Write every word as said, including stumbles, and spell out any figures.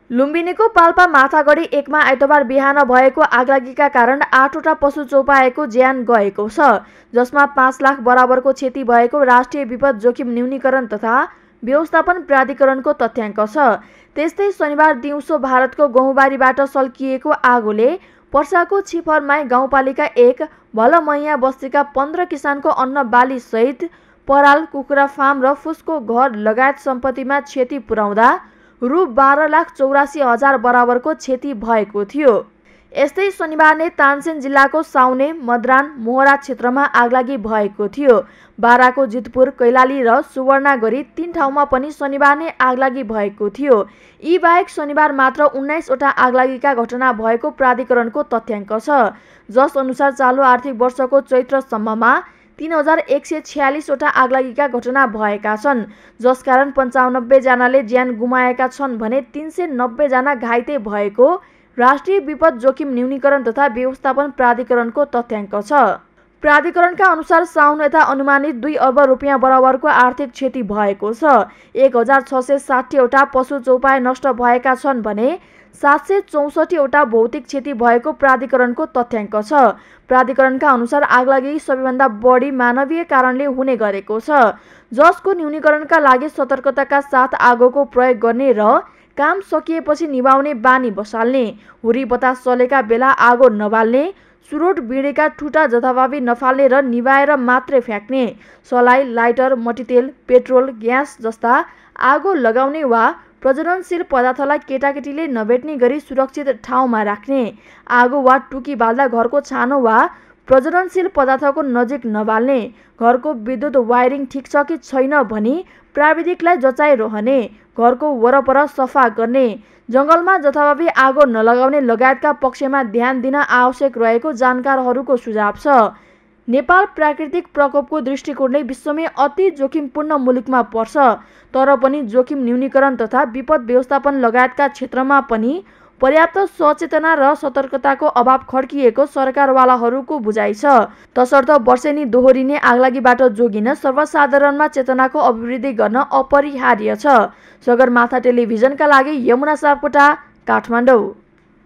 लुम्बिनीको पाल्पा माथागढी एकमा आइतबार बिहान भएको आगलागीका कारण आठवटा पशु चौपाएको ज्यान गएको छ, जसमा पाँच लाख बराबरको क्षति भएको राष्ट्रिय विपद जोखिम न्यूनीकरण तथा व्यवस्थापन प्राधिकरणको तथ्याङ्क छ। त्यस्तै शनिबार दिउँसो भारतको गहुँबारीबाट सल्किएको आगोले पर्साको छिफरमाई गाउँपालिका एक भलमैया बस्तीका पन्ध्र किसानको अन्न बाली सहित पराल, कुखुरा फार्म र फुसको घर लगायत सम्पत्तिमा क्षति पुर्याउँदा रु बाह्र लाख चौरासी हजार बराबरको क्षति भएको थियो। यस्तै शनिबार नै तानसेन जिल्लाको साउने, मद्रान, मोहरा क्षेत्रमा आगलागी भएको थियो। बाराको जितपुर, कैलाली र सुवर्णा गरी तीन ठाउँमा पनि शनिबार नै आगलागी भएको थियो। यी बाहेक शनिबार मात्र उन्नाइसवटा आगलागीका घटना भएको प्राधिकरणको तथ्याङ्क छ, जस अनुसार चालु आर्थिक वर्षको चैत्रसम्ममा तीन हजार एक सय छ्यालिसवटा आगलागीका घटना भएका छन्, जसकारण पन्चानब्बे जनाले ज्यान गुमाएका छन् भने तीन सय नब्बे जना घाइते भएको राष्ट्रिय विपद जोखिम न्यूनीकरण तथा व्यवस्थापन प्राधिकरणको तथ्याङ्क छ। प्राधिकरणका अनुसार साउन यता अनुमानित दुई अर्ब रुपियाँ बराबरको आर्थिक क्षति भएको छ। एक हजार छ सय साठीवटा पशु चौपाए नष्ट भएका छन् भने सात सय चौसठीवटा भौतिक क्षति भएको प्राधिकरणको तथ्याङ्क छ। प्राधिकरणका अनुसार आगलागी सबैभन्दा बढी मानवीय कारणले हुने गरेको छ, जसको न्यूनीकरणका लागि सतर्कताका साथ आगोको प्रयोग गर्ने र काम सकिएपछि निभाउने बानी बसाल्ने, हुरी बतास चलेका बेला आगो नबाल्ने, सुरोट बिँडेका ठुटा जथाभावी नफाल्ने र निभाएर मात्रै फ्याँक्ने, सलाई, लाइटर, मट्टीतेल, पेट्रोल, ग्यास जस्ता आगो लगाउने वा प्रज्वलनशील पदार्थलाई केटाकेटीले नभेट्ने गरी सुरक्षित ठाउँमा राख्ने, आगो वा टुकी बाल्दा घरको छानो वा प्रज्वलनशील पदार्थको नजिक नबाल्ने, घरको विद्युत वायरिङ ठिक छ कि छैन भनी प्राविधिकलाई जचाइरहने, घरको वरपर सफा गर्ने, जङ्गलमा जथाभावी आगो नलगाउने लगायतका पक्षमा ध्यान दिन आवश्यक रहेको जानकारहरूको सुझाव छ। नेपाल प्राकृतिक प्रकोपको दृष्टिकोणले विश्वमै अति जोखिमपूर्ण मुलुकमा पर्छ, तर पनि जोखिम न्यूनीकरण तथा विपद व्यवस्थापन लगायतका क्षेत्रमा पनि पर्याप्त सचेतना र सतर्कताको अभाव खड्किएको सरकारवालाहरूको बुझाइ छ। तसर्थ वर्षेनी दोहोरिने आगलागीबाट जोगिन सर्वसाधारणमा चेतनाको अभिवृद्धि गर्न अपरिहार्य छ। सगरमाथा टेलिभिजनका लागि यमुना सापकोटा, काठमाडौँ।